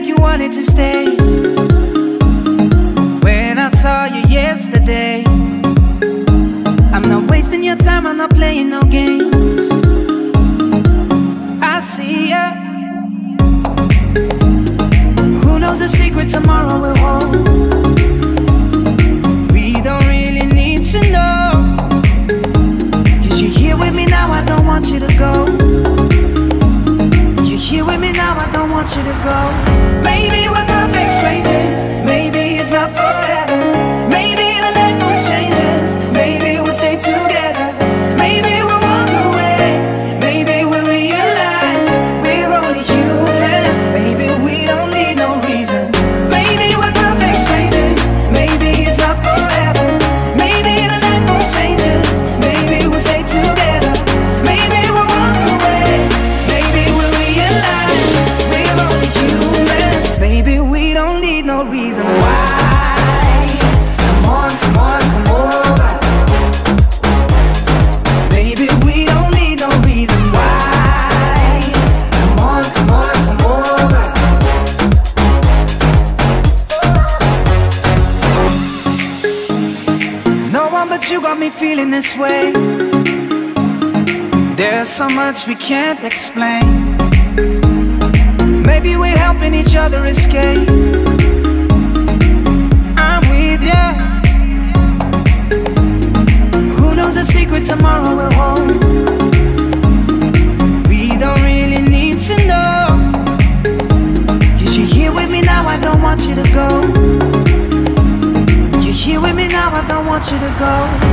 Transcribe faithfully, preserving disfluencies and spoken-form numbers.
like you wanted to stay when I saw you yesterday. I'm not wasting your time, I'm not playing no games. I see ya. Who knows the secret tomorrow will hold? We don't really need to know, 'cause you're here with me now, I don't want you to go. You're here with me now, I don't want you to go. Maybe we're perfect strangers, maybe it's not forever. Maybe the light will change us, maybe we'll stay together. Maybe we'll walk away, maybe we'll realize we're only human. Maybe we don't need no reason. Maybe we're perfect strangers, maybe it's not forever. Maybe the light will change us, maybe we'll stay together. Maybe we'll walk away, maybe we'll realize we're only human. Maybe we don't need no reason why. Come on, come on, come over. Maybe we don't need no reason why. Come on, come on, come over. No one but you got me feeling this way. There's so much we can't explain. Maybe we're helping each other escape. I'm with ya. Who knows the secret tomorrow will hold? We don't really need to know, 'cause you're here with me now, I don't want you to go. You're here with me now, I don't want you to go.